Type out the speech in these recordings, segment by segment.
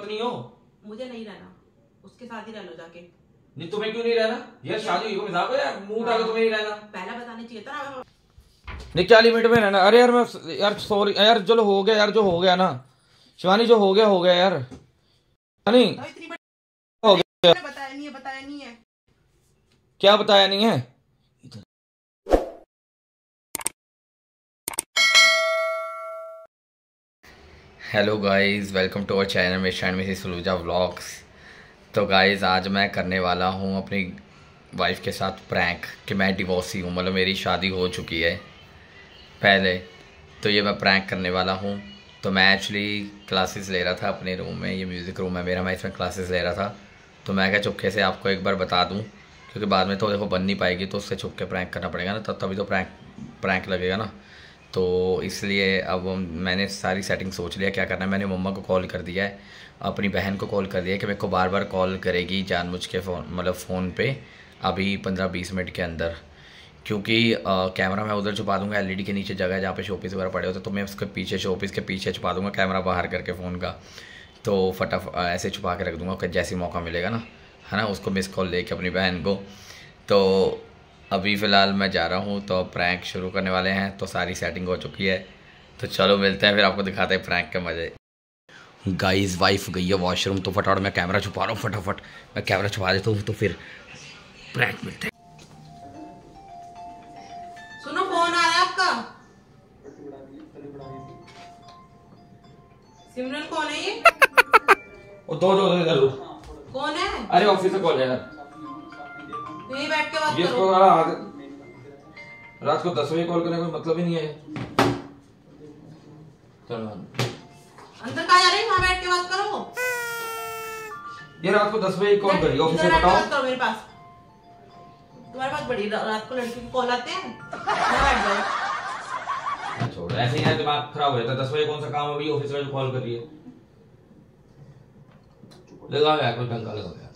पत्नी हो? मुझे नहीं रहना, उसके साथ ही रह लो जाके। नहीं तुम्हें क्यों नहीं रहना यार? शादी हुई मजाक है यार, मुंह उठा के तुम्हें नहीं रहना। पहला बताने चाहिए था ना। नहीं 40 मिनट में रहना। अरे यार मैं यार सॉरी यार, चलो हो गया यार, जो हो गया ना शिवानी, जो हो गया यार। नहीं हो गया। बताया नहीं है। क्या बताया नहीं है? Hello guys, welcome to our channel Mr and Mrs Fallujah vlogs. तो गाइस आज मैं करने वाला हूँ अपनी वाइफ के साथ प्रैंक कि मैं डिवोर्सी हूँ, मतलब मेरी शादी हो चुकी है पहले। तो ये मैं प्रैंक करने वाला हूँ। तो मैं एक्चुअली क्लासेस ले रहा था अपने रूम में, ये म्यूज़िक रूम है मेरा, मैं इसमें क्लासेस ले रहा था। तो मैं क्या चुपके से आपको एक बार बता दूँ, क्योंकि बाद में तो देखो बन नहीं पाएगी, तो उससे छुप के प्रैंक करना पड़ेगा ना, तभी तो प्रैंक लगेगा ना। तो इसलिए अब मैंने सारी सेटिंग सोच लिया क्या करना है। मैंने मम्मा को कॉल कर दिया है, अपनी बहन को कॉल कर दिया है कि मेरे को बार बार कॉल करेगी जानबूझ के फ़ोन, मतलब फ़ोन पे अभी 15-20 मिनट के अंदर। क्योंकि कैमरा मैं उधर छुपा दूंगा, एलईडी के नीचे जगह जहाँ पे शोपीस वगैरह पड़े होते, तो मैं उसके पीछे शोपीस के पीछे छुपा दूंगा कैमरा बाहर करके फ़ोन का। तो फटाफट ऐसे छुपा के रख दूंगा कि जैसे मौका मिलेगा ना, है ना, उसको मिस कॉल दे के अपनी बहन को। तो अभी फ़िलहाल मैं जा रहा हूँ, तो प्रैंक शुरू करने वाले हैं। तो सारी सेटिंग हो चुकी है, तो चलो मिलते हैं, फिर आपको दिखाते हैं प्रैंक के मज़े। गाइस वाइफ गई है वॉशरूम, तो फटाफट मैं कैमरा छुपा रहा हूँ, फटाफट मैं कैमरा छुपा देता हूँ, तो फिर प्रैंक मिलते हैं। सुनो, फोन आ रहा है आपका। सिमरन कौन है ये? ओ दो इधर दो। कौन है? अरे ऑफिस से कॉल है यार, यहीं बैठ के बात करो। इसको रात को 10 बजे कॉल करने का कोई मतलब ही नहीं है। चलो अंदर कहाँ जा रही है? वहाँ बैठ के बात करो। ये रात को 10 बजे कॉल करी ऑफिस से, बताओ। बात करो मेरे पास। तुम्हारे पास बड़ी रात को लड़की की कॉल आते हैं? बैठ जाओ। छोड़, ऐसे ही यार दिमाग खराब हो जाता है। 10 बजे कौन सा काम है भाई ऑफिस में जो कॉल कर रही है? लगा यार कोई ढंग का लगा यार।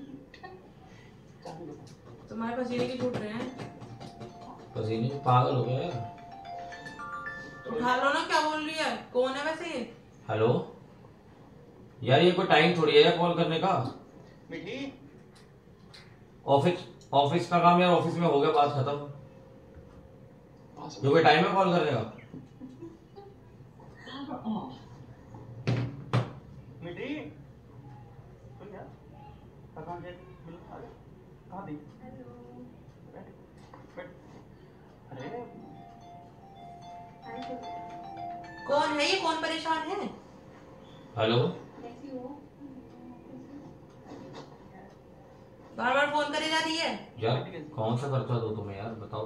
तुम्हारे पसीने की छूट रहे हैं। पसीने पागल हो गया यार। उठा लो ना, क्या बोल रही है? कौन है वैसे ये? हेलो यार, ये कोई टाइम थोड़ी है यार कॉल करने का। ऑफिस का काम यार, ऑफिस में हो गया, बात खत्म। जो कोई टाइम है कॉल करने का? कौन है ये? कौन परेशान है? हेलो बार बार फोन करे जा रही है यार, कौन सा खर्चा दो तुम्हें यार, बताओ।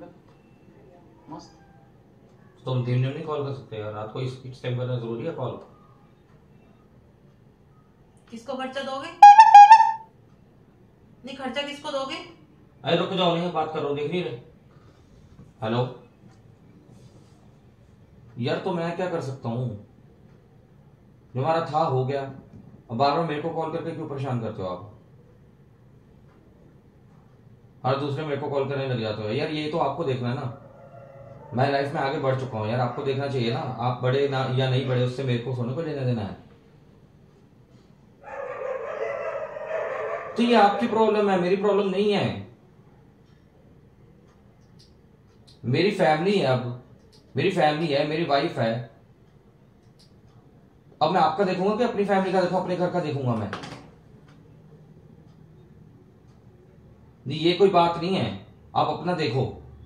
तुम दिन में नहीं कॉल कर सकते यार, रात को इस टाइम करना जरूरी है कॉल? किसको खर्चा दोगे? नहीं, खर्चा किसको दोगे? अरे रुक जाओ, नहीं बात कर रहा हूँ, देख नहीं रहे। हेलो यार, तो मैं क्या कर सकता हूँ? जो हमारा था हो गया, अब बार बार मेरे को कॉल करके क्यों परेशान करते हो आप? हर दूसरे मेरे को कॉल करने लग जाते हो यार, ये तो आपको देखना है ना। मैं लाइफ में आगे बढ़ चुका हूँ यार, आपको देखना चाहिए ना। आप बड़े ना या नहीं बड़े, उससे मेरे को सोने को लेना देना है। तो ये आपकी प्रॉब्लम है, मेरी प्रॉब्लम नहीं है। मेरी फैमिली है, अब मेरी फैमिली है, मेरी वाइफ है। अब मैं आपका देखूंगा कि अपनी फैमिली का देखूं, अपने घर का देखूंगा मैं? नहीं, ये कोई बात नहीं है। आप अपना देखो,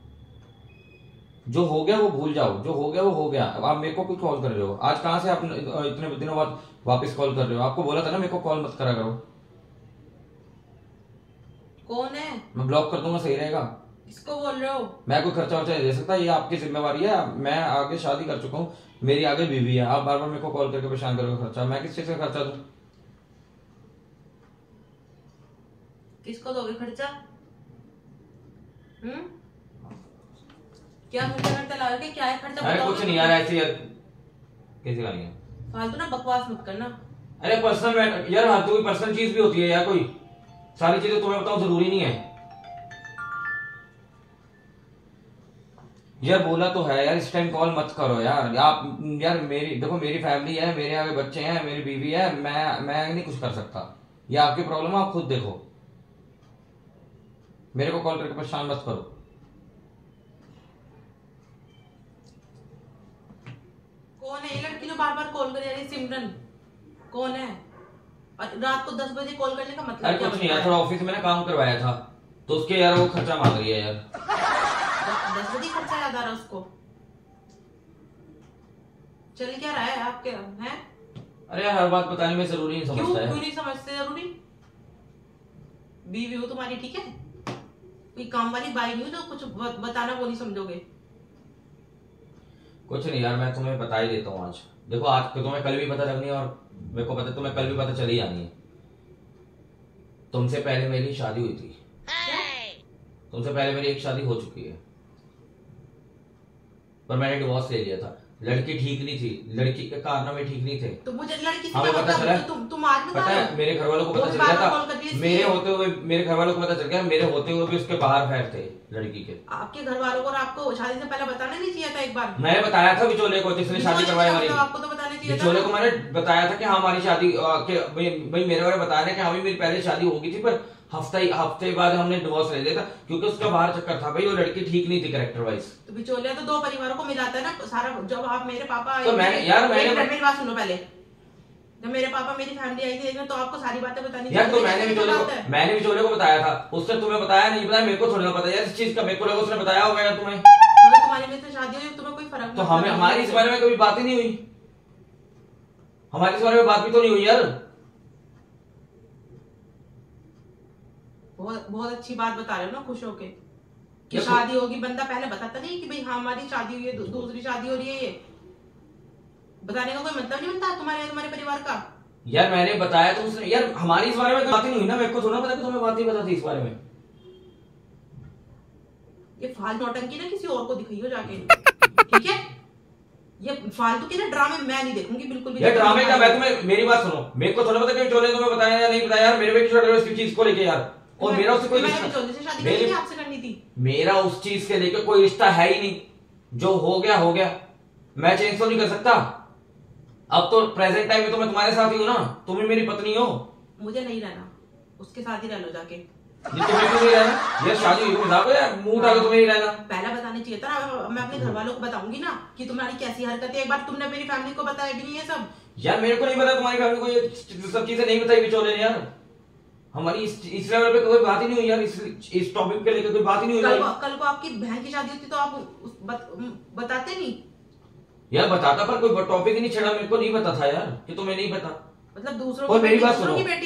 जो हो गया वो भूल जाओ, जो हो गया वो हो गया। अब आप मेरे को क्यों कॉल कर रहे हो? आज कहां से आप इतने दिनों बाद वापस कॉल कर रहे हो? आपको बोला था ना मेरे को कॉल मत करा करो। कौन है? मैं ब्लॉक कर दूंगा, सही रहेगा। किसको बोल रहे हो? मैं कोई खर्चा वर्चा नहीं दे सकता, ये आपकी जिम्मेवारी है। मैं आगे शादी कर चुका हूँ, मेरी आगे बीवी है। आप बार बार मेरे को कॉल करके परेशान करोगे, खर्चा मैं किस चीज का खर्चा दूं? किसको दोगे खर्चा? क्या खर्चा करते लाओगे? क्या है खर्चा? अरे कुछ नहीं यार, ऐसे यार कैसी गाली है? फालतू ना बकवास मत करना। अरे पर्सनल यार, हर कोई पर्सनल चीज भी होती है यार, कोई सारी चीजें तुम्हें बताओ जरूरी नहीं है। यार बोला तो है यार, इस टाइम कॉल मत करो यार। आप यार मेरी देखो, मेरी फैमिली है, मेरे आगे बच्चे हैं, मेरी बीवी है, मैं नहीं कुछ कर सकता। ये आपकी प्रॉब्लम है, आप खुद देखो। मेरे को कॉल करके परेशान मत करो। कौन है ये लड़की जो बार बार कॉल कर रही है? सिमरन कौन है? और रात को 10 बजे कॉल करने का मतलब अरे क्या कुछ नहीं यार, थोड़ा ऑफिस में ना काम करवाया था, तो उसके यार वो खर्चा मांग रही है यार। 10 बजे खर्चा याद आ रहा है उसको? चल क्या रहा है आपके हैं? अरे यार हर बात बताने में जरूरी नहीं क्यों समझता है। क्यों नहीं समझते? जरूरी बीवी हो तुम्हारी, ठीक है? कोई काम वाली बाई नहीं हो जो कुछ बताना वो नहीं समझोगे। कुछ नहीं यार, मैं तुम्हें बता ही देता हूँ आज। देखो आज तो तुम्हें कल भी पता लगनी है, और मेरे को पता तुम्हें कल भी पता चली जानी है। तुमसे पहले मेरी शादी हुई थी। तुमसे पहले मेरी एक शादी हो चुकी है, पर मैंने डिवोर्स ले लिया था। लड़की ठीक नहीं थी, लड़की के कारनामे ठीक नहीं थे। तो मुझे लड़की से हमें क्या पता चला, तुम आज में पता है मेरे घर वालों को पता चल गया था। मेरे होते हुए मेरे घर वालों को पता चल गया, मेरे होते हुए भी उसके बाहर फैर थे लड़की के। आपके घर वालों को और आपको शादी से पहले बताना नहीं चाहिए था एक बार? मैंने बताया था बिचौले को जिसने शादी करवाई हमारी। आपको तो बताना चाहिए था। बिचौले को मैंने बताया था कि हाँ हमारी शादी भाई मेरे बारे बताया था कि हाँ मेरी पहले शादी हो गई थी, पर हफ्ते बाद हमने डिवोर्स ले लिया था, क्योंकि उसका बाहर चक्कर था भाई, वो लड़की ठीक नहीं थी कैरेक्टर वाइज। तो बिचौलिया तो 2 परिवारों को मिलाता है ना सारा। जब आप मेरे पापा तो मेरी बात सुनो पहले। जब मेरे पापा मेरी फैमिली आई थी तो आपको सारी बातें बतानी यार, तो मैंने बिचौले को बताया था, उसने तुम्हें बताया नहीं बताया, मेरे को थोड़ी ना पता यार इस चीज का। मेरे को लगा उसने बताया होगा यार तुम्हें। तुम्हारे में से शादी हुई, तुम्हें कोई फर्क तो हमें हमारी इस बारे में कभी बात ही नहीं हुई, हमारी इस बारे में बात भी तो नहीं हुई यार। बहुत अच्छी बात बता रहे हो ना, खुश होके कि शादी होगी। बंदा पहले बताता नहीं कि भाई हाँ हमारी शादी हुई है, दूसरी शादी हो रही है। ये बताने का कोई मतलब नहीं बनता तुम्हारे परिवार का। यार मैंने बताया तो उसने, यार हमारी इस बारे में बात ही नहीं हुई ना, मेरे को थोड़ा पता कि तुम्हें बात ही बताती इस बारे में। ये फालतू नौटंकी ना किसी और को दिखाइयो जाके, ठीक है? ये फालतू के ना ड्रामे मैं नहीं देखूंगी बिल्कुल भी। ये ड्रामे का मैं तुम्हें, मेरी बात सुनो, मेरे को थोड़ा पता कि चोले तुम्हें बताया या नहीं बताया यार। मेरे बेटे छोटे इस चीज को लेके यार, और मेरा उससे कोई रिश्ता आपसे करनी थी। मेरा उस चीज के लेके कोई रिश्ता है ही नहीं। जो हो गया, मैं चेंज तो नहीं कर सकता। अब तो प्रेजेंट टाइम में तो मैं तुम्हारे साथ ही हूँ ना, तुम भी मेरी पत्नी हो। मुझे नहीं रहना, उसके साथ ही रह लो जाके। ये तुम्हें क्यों नहीं रहना? ये शादी हुई मजाक है यार, मुंह उठा के तुम्हें नहीं रहना। पहले बताने चाहिए था। मैं अपने घर वालों को बताऊंगी ना कि तुम्हारी कैसी हरकत है। एक बार तुमने मेरी फैमिली को बताया भी नहीं है सब। यार मेरे को नहीं पता, तुम्हारी फैमिली को ये सब चीजें नहीं बताई बिचौले ने यार। हमारी इस लेवल पे कोई बात ही नहीं हुई यार, इस टॉपिक पे लेकर कोई बात ही नहीं हुई। कल को आपकी बहन की शादी होती तो आप बताते नहीं यार? बताता, पर कोई टॉपिक ही नहीं छेड़ा। मेरे को नहीं पता था यार कि तुम्हें नहीं पता। मतलब दूसरों और मेरी बात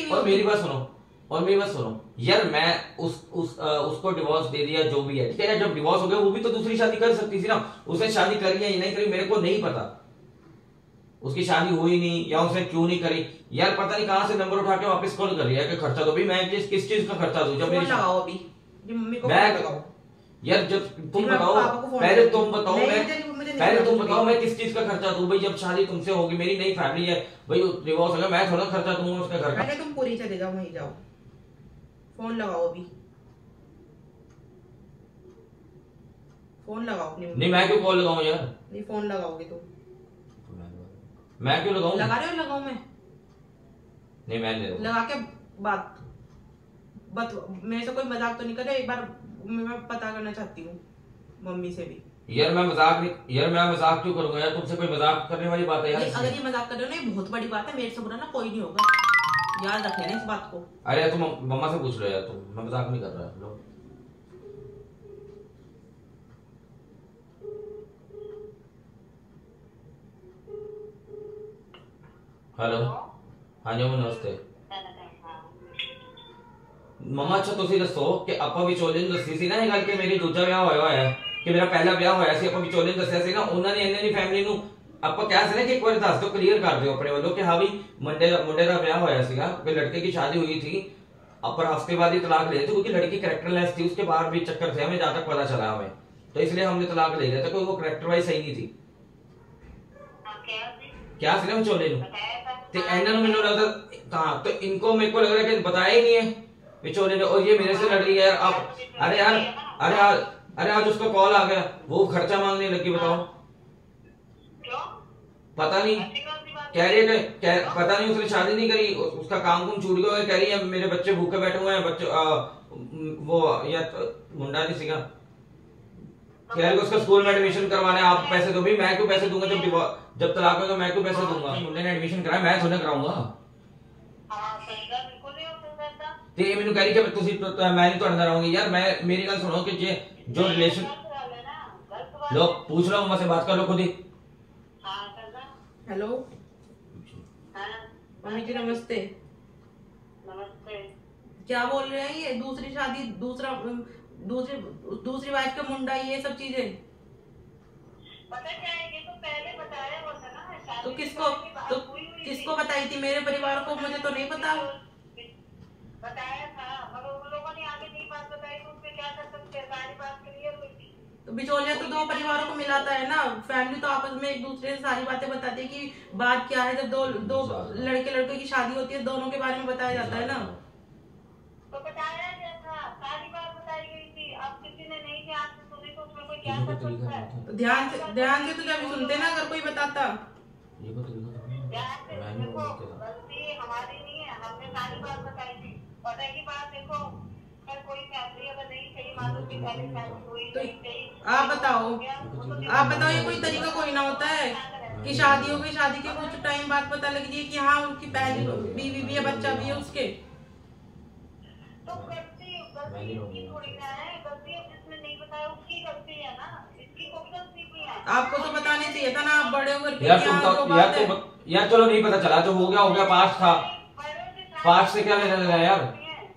सुनो यार, मैं उसको डिवोर्स दे दिया जो भी है, ठीक है यार। जब डिवोर्स हो गया वो भी तो दूसरी शादी कर सकती थी ना। उसने शादी करी या नहीं करी मेरे को नहीं पता। उसकी शादी हुई नहीं या उसने क्यों नहीं करी यार, पता नहीं कहां से नंबर उठा के वापस कॉल कर रही है कि खर्चा दो भी। मैं किस चीज का खर्चा दूं? जब मेरी लगाओ अभी मम्मी को लगाओ यार, जब तुम बताओ पहले, तुम बताओ मैं किस चीज का खर्चा दूं भाई? जब शादी तुमसे होगी, मेरी नई फैमिली है भाई, डिवोर्स हो गया, मैं थोड़ा खर्चा दूंगा उसके घर का। पहले तुम पूरी चले जाओ, वहीं जाओ, फोन लगाओ अभी, फोन लगाओ अपनी। नहीं मैं क्यों कॉल लगाऊं यार? नहीं फोन लगाओगे तुम? मैं क्यों लगाऊं? लगा रहे हो? लगाऊं मैं? नहीं मैं नहीं लगा के बात मेरे से कोई मजाक तो नहीं करे। एक बार मैं पता करना चाहती हूँ मम्मी से भी। यार मैं मजाक क्यों करूंगा यार? तुमसे कोई मजाक करने वाली बात है यार? अगर ये मजाक कर रहे हो ना, ये बहुत बड़ी बात है। मेरे से बुरा ना कोई नहीं होगा, याद रख लेना इस बात को। अरे तुम मम्मा से पूछ लो यार, तुम, मैं मजाक नहीं कर रहा। लो हेलो, हाँ जी नमस्ते मम्मा। अच्छा तुसी दसो कि ਆਪਾਂ ਵਿਚੋਲੇ ਨੂੰ ਦੱਸੀ ਸੀ ਨਾ ਇਹ ਗੱਲ ਕਿ ਮੇਰੀ ਦੂਜਾ ਵਿਆਹ ਹੋਇਆ ਹੈ, ਕਿ ਮੇਰਾ ਪਹਿਲਾ ਵਿਆਹ ਹੋਇਆ ਸੀ। ਆਪਾਂ ਵਿਚੋਲੇ ਨੂੰ ਦੱਸਿਆ ਸੀ ਨਾ, ਉਹਨਾਂ ਨੇ ਇੰਨੇ ਦੀ ਫੈਮਿਲੀ ਨੂੰ ਆਪਾਂ ਕਿਹਾ ਸੀ ਨਾ ਕਿ ਇੱਕ ਵਾਰ ਦੱਸ ਦਿਓ, ਕਲੀਅਰ ਕਰ ਦਿਓ ਆਪਣੇ ਵੱਲੋਂ ਕਿ ਹਾਂ ਵੀ ਮੁੰਡੇ ਦਾ ਵਿਆਹ ਹੋਇਆ ਸੀਗਾ, कि लड़के की शादी हुई थी, पर हफ्ते बाद ही तलाक ले थे क्योंकि लड़की कैरेक्टरलेस थी। उसके बाहर भी चक्कर थे, हमें जहां तक पता चला हमें, तो इसलिए हमने तलाक ले लिया था, कोई वो कैरेक्टर वाइज सही नहीं थी। क्या सी ना विचोले ते ਇਹਨਾਂ ਨੂੰ ਮੈਨੂੰ लगता कहां तो इनको मेरे को लग रहा है कि बताया ही नहीं है विचोले ने। और ये मेरे से लड़ रही है यार। आप अरे यार अरे आज उसका कॉल आ गया, वो खर्चा मांगने लगी, बताओ। क्यों? पता नहीं, कह रही है कि पता नहीं उसने शादी नहीं करी, उसका काम कुम छूट गया, कह रही है मेरे बच्चे भूखे बैठे हुए हैं, बच्चे वो या मुंडा नहीं सीखा, कह रही है उसका स्कूल में एडमिशन करवाना है, आप पैसे दो। भी मैं क्यों पैसे दूंगा, जब तलाक होगा मैं क्यों पैसे दूंगा? मुंडे ने एडमिशन कराया, मैं थोड़ा कराऊंगा। ते ये मैंने कह रही कि मैं नहीं तोड़ना रहूंगी यार। मैं मेरी गल सुनो कि जे जो रिलेशन लो, पूछ रहा हूँ, मुझसे बात कर लो खुद ही। हेलो मम्मी जी, नमस्ते। नमस्ते। क्या बोल रहे हैं ये? दूसरी शादी, दूसरी वाइफ का मुंडा, ये सब चीजें पता क्या है, ये तो पहले बताया हुआ था ना। तो किसको बताई थी? मेरे परिवार को मुझे तो नहीं पता। बताया था मगर उन लोगों ने आगे नहीं बात बताई, तो उसमें क्या कर सकते हैं? सारी बात क्लियर हुई थी। तो बिचौलिया तो दो परिवारों को मिलाता है ना। फैमिली तो आपस में एक दूसरे से सारी बातें बताती है कि बात क्या है। जब दो लड़के की शादी होती है, दोनों के बारे में बताया जाता है ना। तो बताया गया था, सारी बात बताई गई थी। अब किसी ने नहीं ध्यान से सुनी तो उसमें कोई क्या कर सकता है? तो ध्यान से तो जब सुनते ना, अगर कोई बताता। ध्यान से देखो, गलती हमारी नहीं है, हमने सारी बात बताई थी। और रही बात, देखो अगर कोई फैमिली अगर नहीं सही, मालूम की पहले फैमिली हुई नहीं सही, आप बताओ ये कोई तरीका कोई ना होता है कि शादी हो गई, शादी के कुछ टाइम बाद पता लग जाए कि हाँ उनकी पहली बीवी भी है, बच्चा भी है उसके। तो गलती उसकी थोड़ी ना है, गलती जिसने नहीं बताया उसकी गलती है ना, इसकी कोई गलती नहीं है। आपको तो बताने चाहिए था ना, आप बड़े होकर के। यार चलो नहीं पता चला, जो हो गया पास्ट था, पास्ट से क्या लेना देना यार?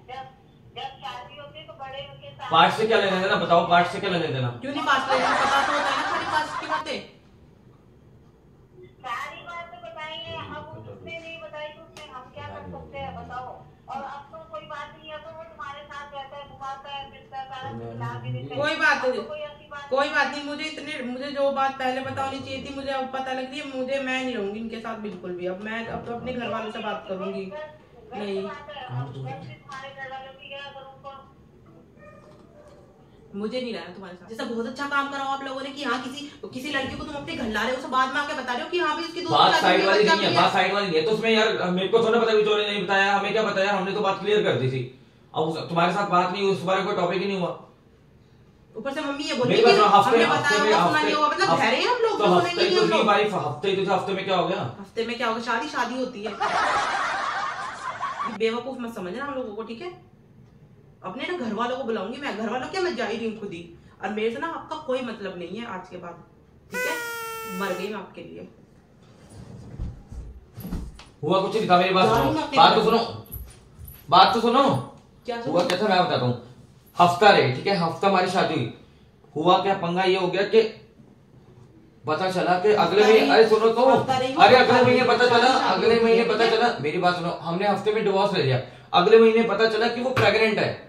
पास्ट से क्या लेना देना, बताओ, पास्ट से क्या लेना देना? क्यों नहीं पास्ट लेना? पता तो होता है ना सारी पास्ट की बातें। सारी बातें बताई है, अब उसने नहीं बताई तो उसमें हम क्या कर सकते हैं, बताओ। और अब तो कोई बात नहीं है, तो वो तुम्हारे साथ रहता है, घुमाता है, फिरता है, कोई बात नहीं। मुझे जो बात पहले पता होनी चाहिए थी, मुझे अब पता लग रही है। मैं नहीं रहूंगी इनके साथ बिल्कुल भी। अब तो अपने घर वालों से बात करूंगी। नहीं, मुझे नहीं रहना तुम्हारे साथ। जैसा बहुत अच्छा काम कराओ आप लोगों ने कि हाँ किसी लड़की को तुम अपने घर ला रहे हो, बाद में आके बता रहे हो कि हाँ भी उसकी बात साइड वाली नहीं है, बात साइड वाली नहीं है। तो उसमें यार मेरे को थोड़ा पता, बिचौले नहीं बताया, हमें क्या बताया, हमने तो बात क्लियर कर दी थी। अब तुम्हारे साथ बात नहीं हुई, उस बारे कोई टॉपिक ही नहीं हुआ। ऊपर से मम्मी ये बोली कि हमने बताया होगा, सुना नहीं होगा, मतलब ठहरे हैं हम लोग, तो सुनेंगे नहीं हम लोग। हफ्ते में क्या हो गया? हफ्ते में क्या होगा? शादी होती है। बेवकूफ मत समझना हम लोगों को, ठीक है? अपने ना घर वालों को बुलाऊंगी मैं। घर वालों क्या, मैं जा ही रही हूँ खुद ही। और मेरे से ना आपका कोई मतलब नहीं है आज के बाद, ठीक है? मर गई मैं आपके लिए। हुआ कुछ नहीं था, मेरी बात तो सुनो। क्या हुआ क्या था मैं बताता हूँ। हफ्ता रहे, ठीक है, हफ्ता हमारी शादी हुई। हुआ क्या पंगा ये हो गया कि पता चला कि अगले महीने, अरे सुनो तो, अरे अगले महीने पता चला, मेरी बात सुनो, हमने हफ्ते में डिवोर्स ले लिया, अगले महीने पता चला कि वो प्रेग्नेंट है।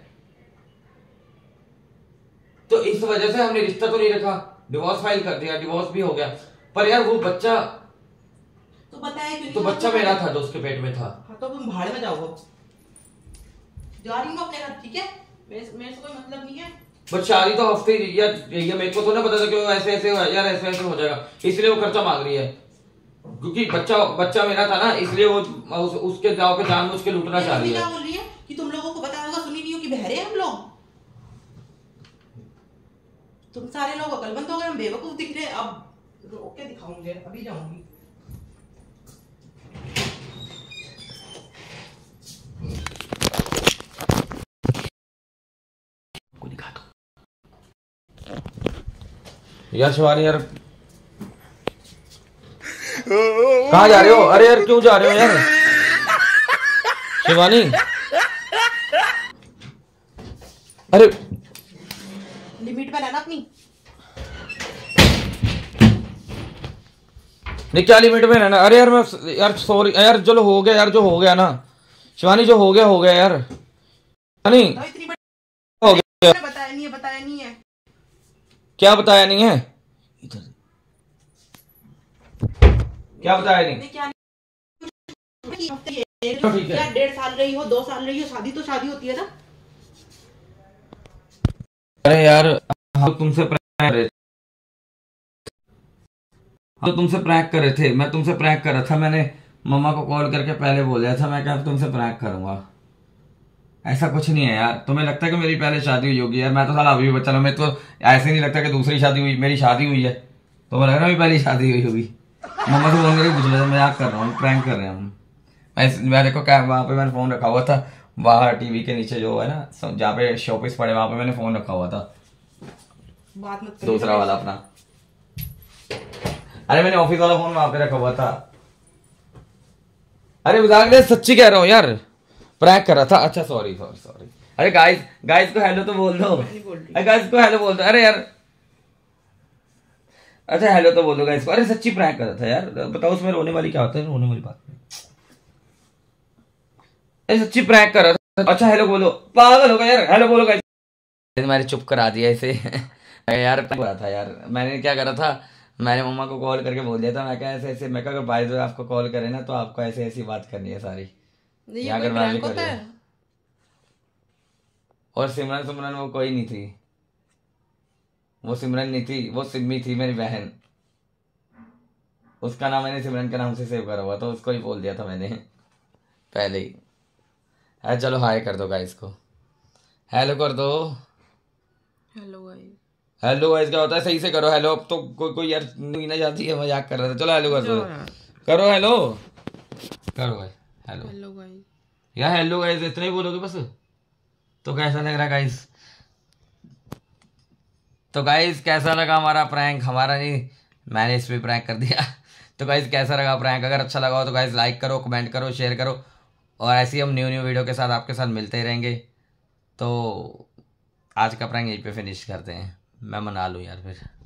तो इस वजह से हमने रिश्ता तो नहीं रखा, डिवोर्स फाइल कर दिया, डिवोर्स भी हो गया। पर यार वो बच्चा तो बताया क्यों नहीं? तो बच्चा मेरा था जो उसके पेट में था। हाँ, तो तुम भाड़ में जाओ, जा रही हूँ अपने घर, ठीक है? मेरे से कोई मतलब नहीं है। बट शादी तो हफ्ते यार, ये मेरे को तो ना पता था कि ऐसे ऐसे हो जाएगा, इसलिए वो खर्चा मांग रही है। क्योंकि बच्चा मेरा था ना, इसलिए वो उसके गाँव पे जानबूझ के लूटना चाह रही है। क्या बोल रही है कि तुम लोगों को पता होगा, सुनी नहीं हो कि बहरे हम लोग? तुम सारे लोग अकलमंद हो गए, हम बेवकूफ दिख रहे। अब रोक के दिखाओ मुझे, अभी जाऊंगी। को दिखा दो यार। शिवानी यार कहाँ जा रहे हो? अरे यार क्यों जा रहे हो यार शिवानी? अरे लिमिट में रहना अपनी। नहीं क्या लिमिट में रहना? अरे यार मैं यार सॉरी यार, चलो हो गया यार, जो हो गया ना शिवानी, जो हो गया यार। शिवानी हो गया, बताया नहीं है। क्या बताया नहीं है? इधर क्या बताया नहीं? क्या 1.5 साल रही हो, 2 साल रही हो, शादी तो शादी होती है ना। अरे यार हम तुमसे प्रैंक कर रहे थे, मैं तुमसे प्रैंक कर रहा था। मैंने मम्मा को कॉल करके पहले बोला था मैं क्या तुमसे प्रैंक करूंगा। ऐसा कुछ नहीं है यार। तुम्हें लगता है कि मेरी पहले शादी हुई होगी यार? मैं तो साला अभी भी बच्चा हूं। मैं तो ऐसे नहीं लगता कि दूसरी शादी हुई, मेरी शादी हुई है। तो लग रहा है मेरी पहली शादी हुई होगी। मम्मा से फोन करके पूछ लिया, मजाक कर रहा हूँ, प्रैंक कर रहे हैं हम। मैं देखो क्या, वहाँ पे मैंने फोन रखा हुआ था, बाहर टीवी के नीचे जो है ना जहाँ पे शोपीस पड़े, वहां पे मैंने फोन रखा हुआ था, बात मत दूसरा वाला अपना। अरे मैंने ऑफिस वाला फोन वहां पे रखा हुआ था। अरे मजाक नहीं, सच्ची कह रहा हूँ यार, प्रैंक कर रहा था। अच्छा सॉरी सॉरी सॉरी। अरे गाइस को हेलो तो बोल दो। अरे गाइस को हेलो बोल दो। अरे यार अच्छा हेलो तो बोल दो गाइस को। अरे सच्ची प्रैंक कर रहा था यार, बताओ उसमें रोने वाली क्या होता है? रोने वाली बात नहीं। अरे सच्ची प्रैंक कर रहा था। अच्छा हेलो बोलो, पागल हो गया यार, हेलो बोलो गाइस। मैंने चुप करा दिया इसे। यार प्रैंक हो रहा था यार। मैंने क्या करा था, मैंने मम्मा को कॉल करके बोल दिया था, मैं क्या ऐसे ऐसे, मैं क्या बाय द वे आपको कॉल करे ना तो आपको ऐसे ऐसी बात करनी है सारी। ये कोई प्रैंक होता है? और सिमरन वो कोई नहीं थी, वो सिमरन नहीं थी, वो सिम्मी थी मेरी बहन। उसका नाम मैंने सिमरन के नाम से सेव करा हुआ था, उसको ही बोल दिया था मैंने पहले ही। है चलो हाय कर दो गाइस को, हेलो कर दो। Hello guys. हेलो गाइस क्या होता है? सही से करो हेलो। अब तो कोई यार ना जाती है, मजाक कर रहा था। चलो हेलो कर दो, करो हेलो, करो भाई हेलो। हेलो गाइस यार हेलो गाइस इतना ही बोलोगे बस? तो कैसा लग रहा है गाइस? तो गाइस कैसा लगा हमारा प्रैंक? हमारा नहीं, मैंने इस पे प्रैंक कर दिया। तो गाइस कैसा लगा प्रैंक? अगर अच्छा लगा हो तो गाइस लाइक करो, कमेंट करो, शेयर करो, और ऐसे ही हम न्यू वीडियो के साथ आपके साथ मिलते ही रहेंगे। तो आज का प्रैंक यहीं पे फिनिश करते हैं। मैं मना लूँ यार फिर।